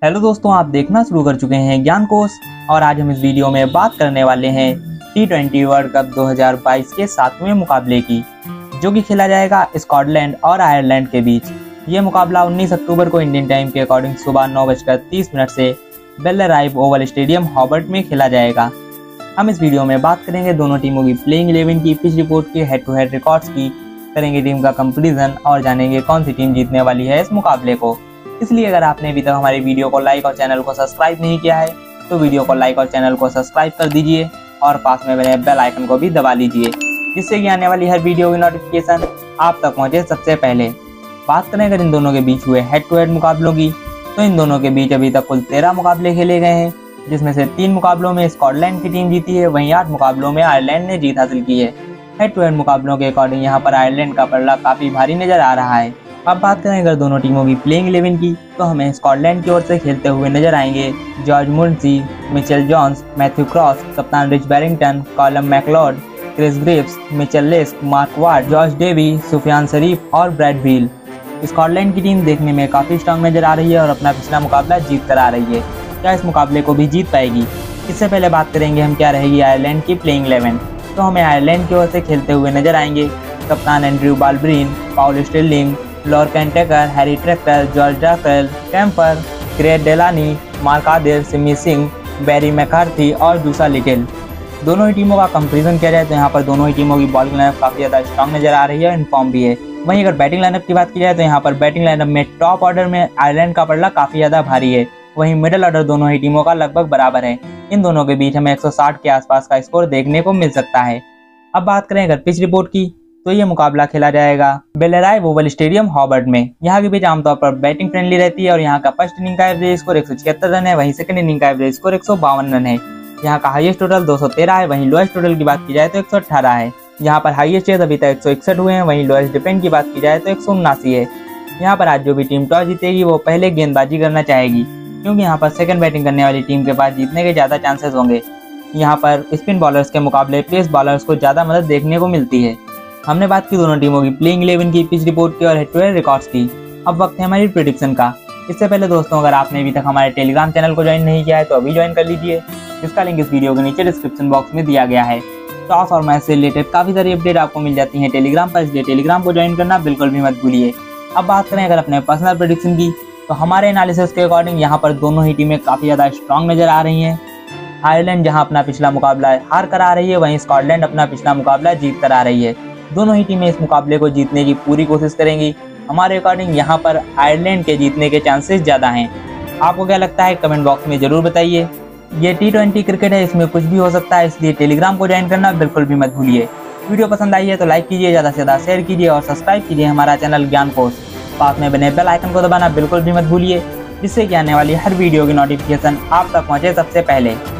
Hello दोस्तों, आप देखना शुरू कर चुके हैं ज्ञान कोश और आज हम इस वीडियो में बात करने वाले हैं T20 वर्ल्ड कप 2022 के 7वें मुकाबले की, जो कि खेला जाएगा स्कॉटलैंड और आयरलैंड के बीच। ये मुकाबला 19 अक्टूबर को इंडियन टाइम के अकॉर्डिंग सुबह 9:30 से बेल्लराइव ओवल स्टेडियम हॉबर्ट में खेला जाएगा। हम इस वीडियो में बात करेंगे दोनों टीमों की प्लेइंग 11 की, पिच रिपोर्ट की, हेड टू हेड रिकॉर्ड्स की, करेंगे टीम का कंपैरिजन और जानेंगे कौन सी टीम जीतने वाली है इस मुकाबले को। इसलिए अगर आपने अभी तक हमारे वीडियो को लाइक और चैनल को सब्सक्राइब नहीं किया है तो वीडियो को लाइक और चैनल को सब्सक्राइब कर दीजिए और पास में बने बेल आइकन को भी दबा लीजिए, जिससे कि आने वाली हर वीडियो की नोटिफिकेशन आप तक पहुंचे सबसे पहले। बात करें अगर इन दोनों के बीच हुए हेड टू हेड मुकाबलों की, तो इन दोनों के बीच अभी तक कुल 13 मुकाबले खेले गए हैं, जिसमें से 3 मुकाबलों में स्कॉटलैंड की टीम जीती है, वहीं 8 मुकाबलों में आयरलैंड ने जीत हासिल की है। हेड टू हेड मुकाबलों के अकॉर्डिंग यहाँ पर आयरलैंड का पलड़ा काफी भारी नजर आ रहा है। अब बात करें अगर दोनों टीमों की प्लेइंग 11 की, तो हमें स्कॉटलैंड की ओर से खेलते हुए नजर आएंगे George Munsey, Michael Jones, Matthew Cross, कप्तान Rich Berrington, Calum MacLeod, Chris Greaves, Michael Leask, Mark Watt, Josh Davey, Safyaan Sharif और ब्रैड बील। स्कॉटलैंड की टीम देखने में काफी स्ट्रांग नजर आ रही है और अपना पिछला मुकाबला जीत कर आ रही है। क्या इस मुकाबले को भी जीत पाएगी? इससे पहले बात करेंगे हम क्या रहेगी आयरलैंड की प्लेइंग 11। तो हमें आयरलैंड की ओर से खेलते हुए नजर आएंगे कप्तान Andrew Balbirnie, Paul Stirling, Lorcan Tucker, Harry Tector, George Dockrell, Campher, Gareth Delany, Mark Adair, Simi Singh, बैरी मैकार्थी और जूसा लिटिल। दोनों ही टीमों का कंपैरिजन किया जाए तो यहाँ पर दोनों ही टीमों की बॉलिंग लाइनअप काफ़ी ज़्यादा स्ट्रांग नजर आ रही है, इनफॉर्म भी है। वहीं अगर बैटिंग लाइनअप की बात की जाए तो यहाँ पर बैटिंग लाइनअप में टॉप ऑर्डर में आयरलैंड का पलड़ा काफ़ी ज़्यादा भारी है, वहीं मिडिल ऑर्डर दोनों ही टीमों का लगभग बराबर है। इन दोनों के बीच हमें 160 के आसपास का स्कोर देखने को मिल सकता है। अब बात करें अगर पिच रिपोर्ट की, तो ये मुकाबला खेला जाएगा बेल्लराइव ओवल स्टेडियम हॉबर्ट में। यहाँ की पिच आमतौर पर बैटिंग फ्रेंडली रहती है और यहाँ का फर्स्ट इनिंग का एवरेज स्कोर 176 रन है, वहीं सेकंड इनिंग का एवरेज स्कोर 152 रन है। यहाँ का हाईएस्ट टोटल 213 है, वहीं लोएस्ट टोटल की बात की जाए तो 118 है। यहाँ पर हाईएस्ट चेज अभी तक 161 हुए हैं, वहीं लोएस्ट डिफेंड की बात की जाए तो 179 है। यहाँ पर आज जो भी टीम टॉस जीतेगी वो पहले गेंदबाजी करना चाहेगी, क्योंकि यहाँ पर सेकंड बैटिंग करने वाली टीम के पास जीतने के ज़्यादा चांसेस होंगे। यहाँ पर स्पिन बॉलर्स के मुकाबले पेस बॉलर्स को ज़्यादा मदद देखने को मिलती है। हमने बात की दोनों टीमों की प्लेइंग 11 की, पिच रिपोर्ट की और हेड टू हेड रिकॉर्ड्स की। अब वक्त है हमारी प्रेडिक्शन का। इससे पहले दोस्तों, अगर आपने अभी तक हमारे टेलीग्राम चैनल को ज्वाइन नहीं किया है तो अभी ज्वाइन कर लीजिए, जिसका लिंक इस वीडियो के नीचे डिस्क्रिप्शन बॉक्स में दिया गया है। टॉस और मैच से रिलेटेड काफ़ी सारी अपडेट आपको मिल जाती हैं टेलीग्राम पर, इसलिए टेलीग्राम को ज्वाइन करना बिल्कुल भी मत भूलिए। अब बात करें अगर अपने पर्सनल प्रेडिक्शन की, तो हमारे एनालिसिस के अकॉर्डिंग यहाँ पर दोनों ही टीमें काफ़ी ज़्यादा स्ट्रांग नजर आ रही हैं। आयरलैंड जहाँ अपना पिछला मुकाबला हार कर आ रही है, वहीं स्कॉटलैंड अपना पिछला मुकाबला जीत कर आ रही है। दोनों ही टीमें इस मुकाबले को जीतने की पूरी कोशिश करेंगी। हमारे अकॉर्डिंग यहाँ पर आयरलैंड के जीतने के चांसेस ज़्यादा हैं। आपको क्या लगता है कमेंट बॉक्स में ज़रूर बताइए। ये T20 क्रिकेट है, इसमें कुछ भी हो सकता है, इसलिए टेलीग्राम को ज्वाइन करना बिल्कुल भी मत भूलिए। वीडियो पसंद आई है तो लाइक कीजिए, ज़्यादा से ज़्यादा शेयर कीजिए और सब्सक्राइब कीजिए हमारा चैनल ज्ञान कोश। पास में बने बेल आइकन को दबाना बिल्कुल भी मत भूलिए, जिससे कि आने वाली हर वीडियो की नोटिफिकेशन आप तक पहुँचे सबसे पहले।